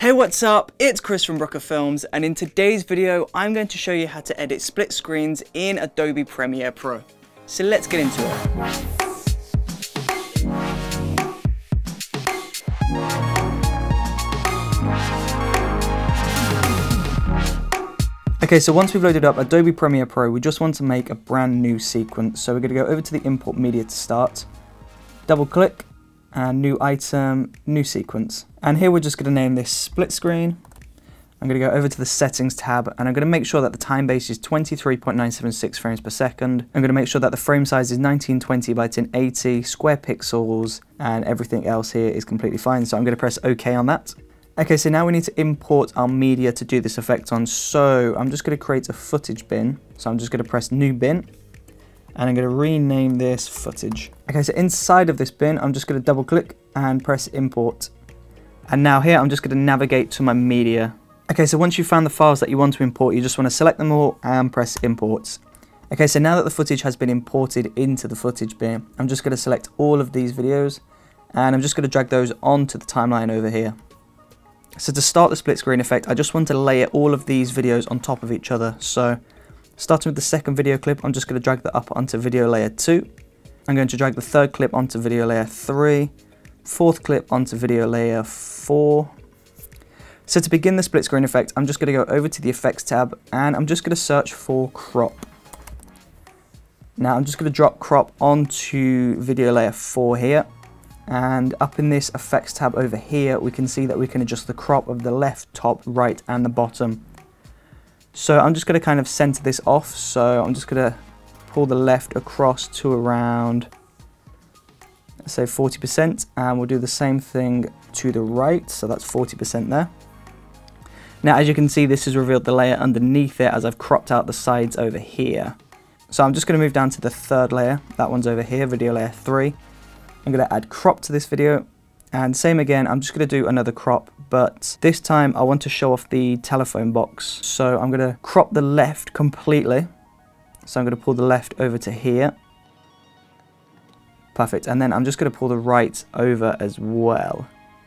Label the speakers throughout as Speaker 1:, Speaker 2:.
Speaker 1: Hey, what's up? It's Chris from Brooker Films, and in today's video, I'm going to show you how to edit split screens in Adobe Premiere Pro. So let's get into it. Okay, so once we've loaded up Adobe Premiere Pro, we just want to make a brand new sequence. So we're going to go over to the import media to start, double click, and new item, new sequence. And here we're just going to name this split screen. I'm going to go over to the settings tab, and I'm going to make sure that the time base is 23.976 frames per second. I'm going to make sure that the frame size is 1920 by 1080, square pixels, and everything else here is completely fine. So I'm going to press OK on that. Okay, so now we need to import our media to do this effect on. So I'm just going to create a footage bin. So I'm just going to press new bin, and I'm going to rename this footage. Okay, so inside of this bin, I'm just going to double click and press import. And now here, I'm just going to navigate to my media. Okay, so once you've found the files that you want to import, you just want to select them all and press import. Okay, so now that the footage has been imported into the footage bin, I'm just going to select all of these videos, and I'm just going to drag those onto the timeline over here. So to start the split screen effect, I just want to layer all of these videos on top of each other. So starting with the second video clip, I'm just going to drag that up onto video layer 2. I'm going to drag the third clip onto video layer 3, fourth clip onto video layer 4. So to begin the split screen effect, I'm just going to go over to the effects tab, and I'm just going to search for crop. Now I'm just going to drop crop onto video layer 4 here. And up in this effects tab over here, we can see that we can adjust the crop of the left, top, right, and the bottom. So I'm just going to kind of center this off. So I'm just going to pull the left across to around, let's say 40%, and we'll do the same thing to the right. So that's 40% there. Now, as you can see, this has revealed the layer underneath it as I've cropped out the sides over here. So I'm just going to move down to the third layer. That one's over here, video layer 3. I'm going to add crop to this video, and same again, I'm just going to do another crop, but this time I want to show off the telephone box. So I'm going to crop the left completely. So I'm going to pull the left over to here. Perfect. And then I'm just going to pull the right over as well.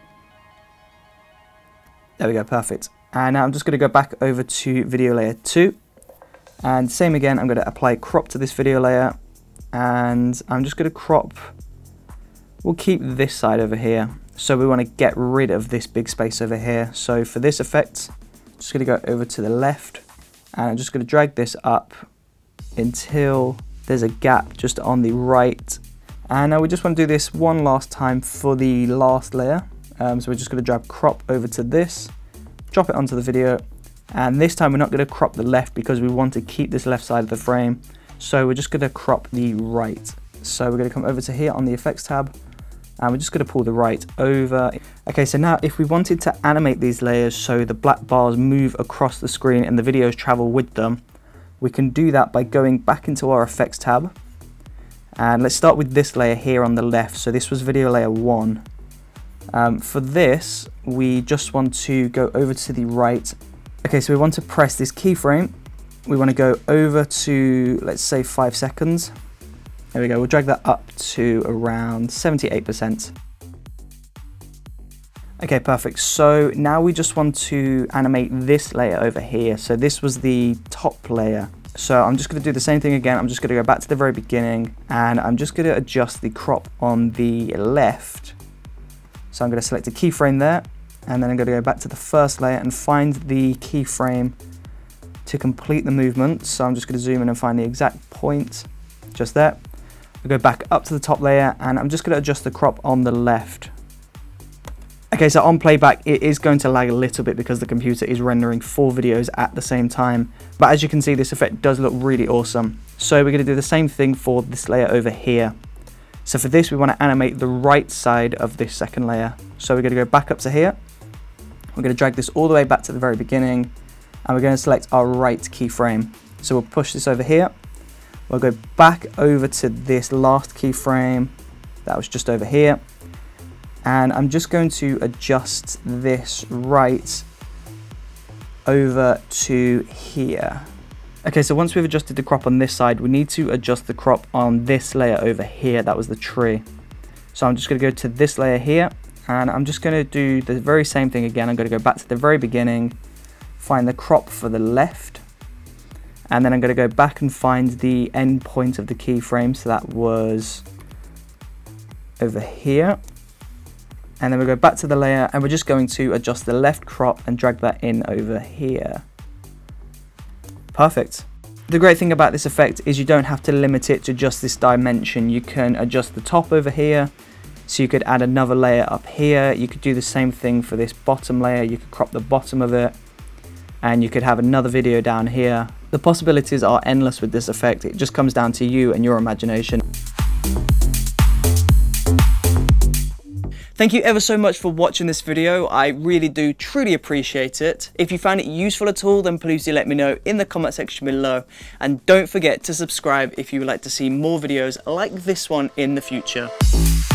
Speaker 1: There we go, perfect. And now I'm just going to go back over to video layer 2. And same again, I'm going to apply crop to this video layer, and I'm just going to crop. We'll keep this side over here. So we want to get rid of this big space over here. So for this effect, I'm just going to go over to the left, and I'm just going to drag this up until there's a gap just on the right. And now we just want to do this one last time for the last layer. So we're just going to drag crop over to this, drop it onto the video. And this time we're not going to crop the left because we want to keep this left side of the frame. So we're just going to crop the right. So we're going to come over to here on the effects tab, and we're just going to pull the right over. Okay, so now if we wanted to animate these layers so the black bars move across the screen and the videos travel with them, we can do that by going back into our effects tab. And let's start with this layer here on the left. So this was video layer 1. For this, we just want to go over to the right. Okay, so we want to press this keyframe. We want to go over to, let's say, 5 seconds. There we go, we'll drag that up to around 78%. Okay, perfect. So now we just want to animate this layer over here. So this was the top layer. So I'm just going to do the same thing again. I'm just going to go back to the very beginning, and I'm just going to adjust the crop on the left. So I'm going to select a keyframe there, and then I'm going to go back to the first layer and find the keyframe to complete the movement. So I'm just going to zoom in and find the exact point just there. I'll go back up to the top layer, and I'm just going to adjust the crop on the left. Okay, so on playback, it is going to lag a little bit because the computer is rendering 4 videos at the same time. But as you can see, this effect does look really awesome. So we're going to do the same thing for this layer over here. So for this, we want to animate the right side of this second layer. So we're going to go back up to here. We're going to drag this all the way back to the very beginning, and we're going to select our right keyframe. So we'll push this over here. We'll go back over to this last keyframe that was just over here, and I'm just going to adjust this right over to here. Okay, so once we've adjusted the crop on this side, we need to adjust the crop on this layer over here. That was the tree. So I'm just going to go to this layer here, And I'm just going to do the very same thing again. I'm going to go back to the very beginning, find the crop for the left, and then I'm going to go back and find the end point of the keyframe. So that was over here. And then we'll go back to the layer and we're just going to adjust the left crop and drag that in over here. Perfect. The great thing about this effect is you don't have to limit it to just this dimension. You can adjust the top over here. So you could add another layer up here. You could do the same thing for this bottom layer. You could crop the bottom of it. And you could have another video down here. The possibilities are endless with this effect. It just comes down to you and your imagination. Thank you ever so much for watching this video. I really do truly appreciate it. If you found it useful at all, then please do let me know in the comment section below. And don't forget to subscribe if you would like to see more videos like this one in the future.